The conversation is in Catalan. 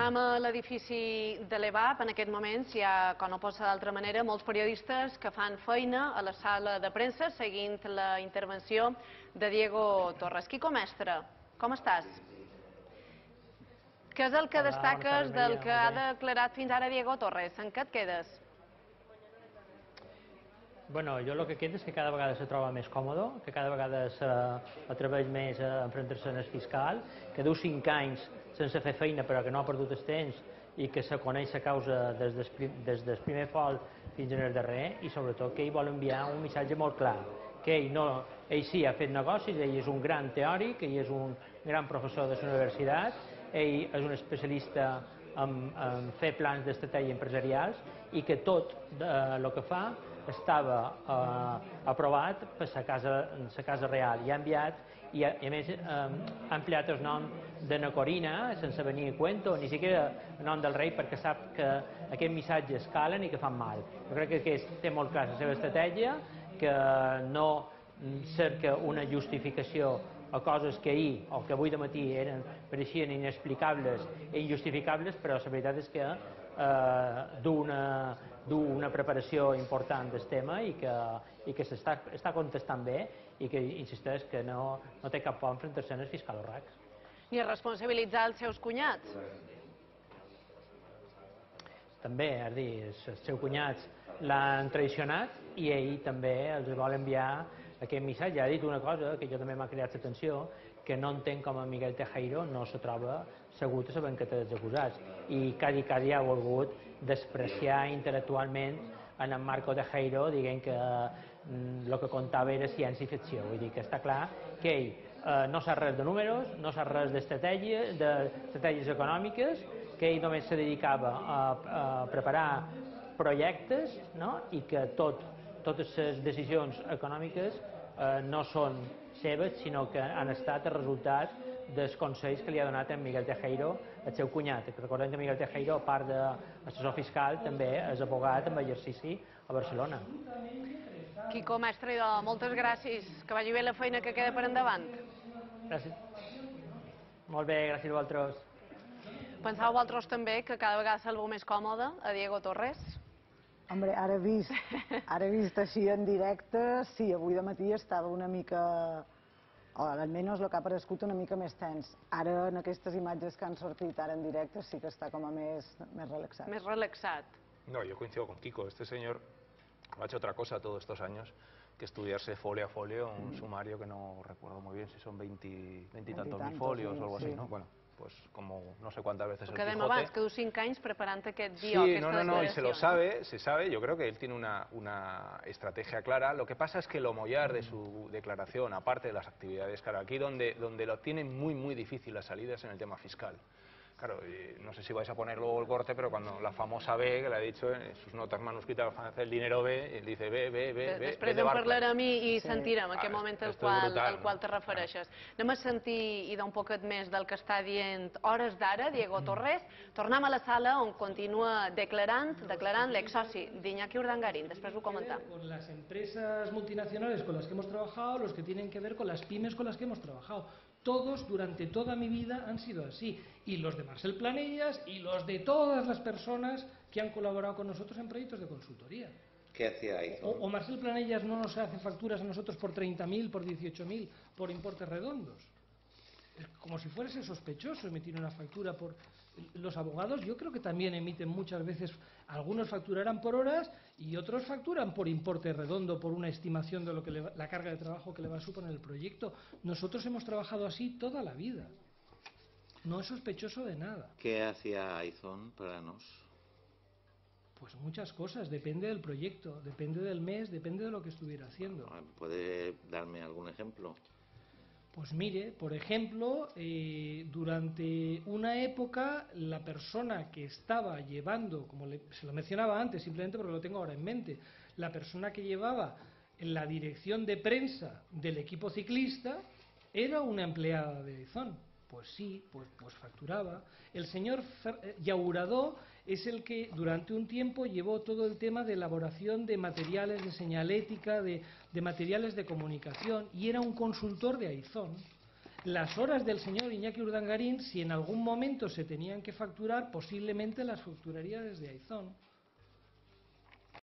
tornem a l'edifici de l'EVAP. En aquests moments hi ha, com no pot ser d'altra manera, molts periodistes que fan feina a la sala de premsa seguint la intervenció de Diego Torres. Quico Mestre, com estàs? Què és el que destaques del que ha declarat fins ara Diego Torres? En què et quedes? Bueno, jo el que queda és que cada vegada se troba més còmode, que cada vegada s'atreveix més a enfrontar-se al fiscal, que duu 5 anys sense fer feina però que no ha perdut el temps i que se coneix la causa des del primer fol fins al darrer, i sobretot que ell vol enviar un missatge molt clar, que ell sí ha fet negocis, ell és un gran teòric, ell és un gran professor de la universitat, ell és un especialista en fer plans d'estratègia empresarials i que tot el que fa estava aprovat per la Casa Real i ha enviat, i a més ha empleat el nom de Corina sense venir a cuento, ni siquiera el nom del rei, perquè sap que aquests missatges calen i que fan mal. Jo crec que té molt clar la seva estratègia, que no cerca una justificació a coses que ahir o que avui de matí pareixien inexplicables i injustificables, però la veritat és que du una preparació important del tema i que s'està contestant bé i que insisteix que no té cap por a enfrontar-se al fiscal Orrac. Ni a responsabilitzar els seus cunyats. També, és a dir, els seus cunyats l'han traicionat i ell també els vol enviar aquest missatge. Ha dit una cosa que jo també m'ha creat l'atenció, que no entenc com a Miguel Tejero no se troba segut a la banqueta dels acusats, i quasi ha volgut despreciar intel·lectualment en en Marco Tejero, dient que el que contava era ciència-ficció. Vull dir que està clar que ell no sap res de números, no sap res d'estratègies econòmiques, que ell només se dedicava a preparar projectes, i que totes les decisions econòmiques no són seves, sinó que han estat el resultat dels consells que li ha donat en Miguel Tejero, el seu cunyat. Recordem que Miguel Tejero, a part d'assessor fiscal, també és abogat amb exercici a Barcelona. Quico Mestre, moltes gràcies. Que vagi bé la feina que queda per endavant. Gràcies. Molt bé, gràcies a vosaltres. Penseu vosaltres també que cada vegada salveu més còmode a Diego Torres? Hombre, ara vist així en directe, sí, avui de matí estava una mica, o almenys el que ha aparegut una mica més tens. Ara, en aquestes imatges que han sortit ara en directe, sí que està com a més relaxat. Més relaxat. No, yo coincido con Quico. Este señor no ha hecho otra cosa todos estos años que estudiarse folio a folio un sumario que no recuerdo muy bien si son 20 y tantos mil folios o algo así, ¿no? Bueno, pues como no sé cuántas veces el Quijote. Que dèiem abans, que du 5 anys preparant aquest Sí, guió, aquesta declaració. y se sabe, yo creo que él tiene una estrategia clara. Lo que pasa es que lo mollar de su declaración, aparte de las actividades, claro, aquí donde lo tienen muy difícil la salida es en el tema fiscal. Claro, no sé si vais a poner luego el corte, pero cuando la famosa B, que le ha dicho en sus notas manuscritas, el dinero B, él dice B. Després en parlarem i sentirem aquest moment al qual te refereixes. Anem a sentir i d'un poquet més del que està dient hores d'ara Diego Torres. Tornem a la sala on continua declarant l'exsoci d'Iñaki Urdangarín. Després ho comentam. Con las empresas multinacionales con las que hemos trabajado, los que tienen que ver con las pymes con las que hemos trabajado. Todos, durante toda mi vida, han sido así. Y los de Marcel Planellas y los de todas las personas que han colaborado con nosotros en proyectos de consultoría. ¿Qué hacía ahí? O Marcel Planellas no nos hace facturas a nosotros por 30.000, por 18.000, por importes redondos. Es como si fuese sospechoso emitir una factura por... Los abogados yo creo que también emiten muchas veces, algunos facturarán por horas y otros facturan por importe redondo, por una estimación de lo que la carga de trabajo que le va a suponer el proyecto. Nosotros hemos trabajado así toda la vida. No es sospechoso de nada. ¿Qué hacía Aizón para nos? Pues muchas cosas, depende del proyecto, depende del mes, depende de lo que estuviera haciendo. ¿Puede darme algún ejemplo? Pues mire, por ejemplo, durante una época la persona que estaba llevando, como se lo mencionaba antes, simplemente porque lo tengo ahora en mente, la persona que llevaba en la dirección de prensa del equipo ciclista era una empleada de Aizón. Pues sí, pues facturaba. El señor Llauradó es el que durante un tiempo llevó todo el tema de elaboración de materiales de señalética, de materiales de comunicación, y era un consultor de Aizón. Las horas del señor Iñaki Urdangarín, si en algún momento se tenían que facturar, posiblemente las facturaría desde Aizón.